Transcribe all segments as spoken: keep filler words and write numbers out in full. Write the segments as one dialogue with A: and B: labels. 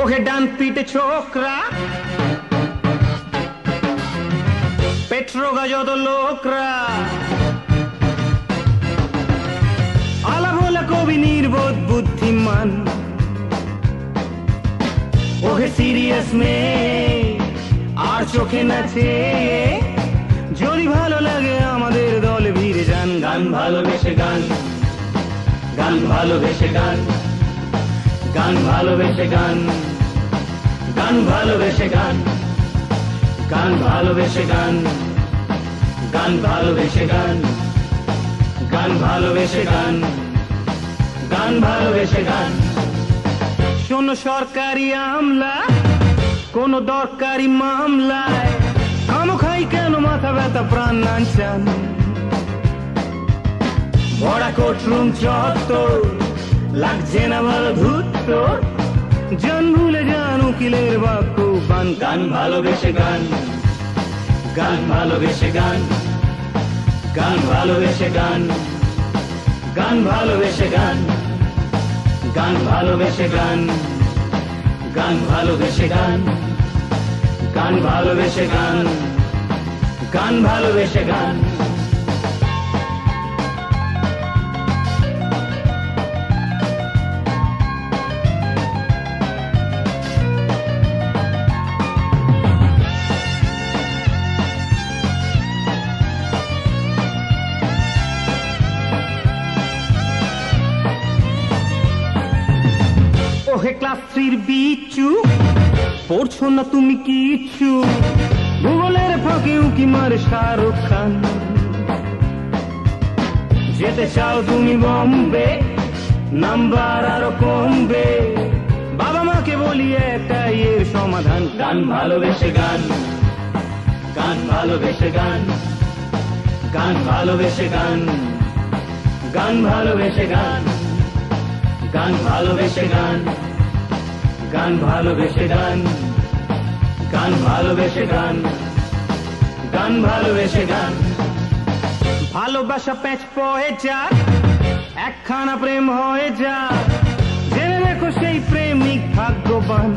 A: ওহে ডান পিঠে ছোকরা, পেট্রোগা যত লোকরা, আলা ভোলা কবি নির্বোধ বুদ্ধিমান, ওহে সিরিয়াস মেয়ে আর চোখে নাচে, যদি ভালো লাগে আমাদের দলে ভিড়ে যান। গান ভালোবেসে গান, গান ভালোবেসে গান, গান ভালোবেসে গান, গান ভালোবেসে গান, গান ভালোবেসে গান, গান ভালোবেসে গান, গান ভালোবেসে গান, গান ভালোবেসে গান। শোনো সরকারি আমলা কোন দরকারি মামলায়, খামোখাই কেন মাথা ব্যথা প্রাণ নাঞ্চান, ভরা কোর্টরুম চত্বর লাগছে না ভালো ধূর্ত, জন ভুলে যান উকিলের বাক্য বান। গান ভালোবেসে গান, গান ভালোবেসে গান, গান ভালোবেসে গান, গান ভালোবেসে গান, গান ভালোবেসে গান, গান ভালোবেসে গান, গান ভালোবেসে গান, গান ভালোবেসে গান। ওহে ক্লাস থ্রির বিচ্ছু, পড়ছো না তুমি কিছু, ভূগোলের ফাঁকে উকি মারে শাহরুখ খান, যেতে চাও তুমি বম্বে, নাম্বার আরো কমবে, বাবা মাকে বলি একটাই এর সমাধান। গান ভালোবেসে গান, গান ভালোবেসে গান, গান ভালোবেসে গান, গান ভালোবেসে গান, গান ভালোবেসে গান, গান ভালোবেসে গান, গান ভালোবেসে গান, গান ভালোবেসে গান। ভালোবাসা প্যাঁচ পয়ে যা, একখানা প্রেম হয়ে যা, জেনে দেখো সেই প্রেমিক ভাগ্যবান,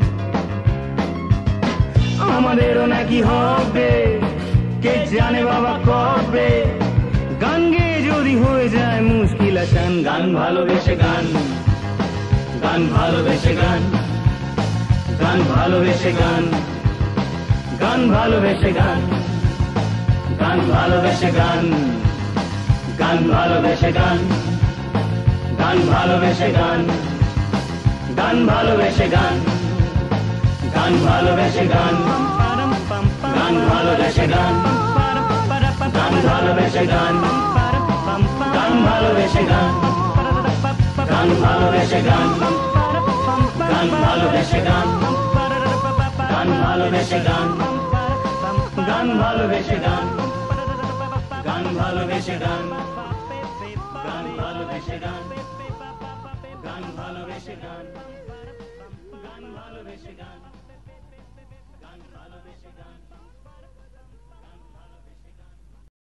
A: আমাদেরও নাকি হবে কে জানে বাবা কবে, গান গেয়ে যদি হয়ে যায় মুশকিল আসান। গান ভালোবেসে গান, গান ভালোবেসে গান, গান ভালোবেসে গান, গান ভালোবেসে গান, গান ভালোবেসে গান, গান ভালোবেসে গান, গান ভালোবেসে গান, গান ভালোবেসে গান, গান ভালোবেসে গান, গান ভালোবেসে গান, গান ভালোবেসে গান, গান ভালোবেসে গান, গান ভালোবেসে গান, গান ভালোবেসে গান, গান ভালোবেসে গান, গান ভালোবেসে গান, গান ভালোবেসে গান, গান ভালোবেসে গান, গান ভালোবেসে গান, গান ভালোবেসে গান।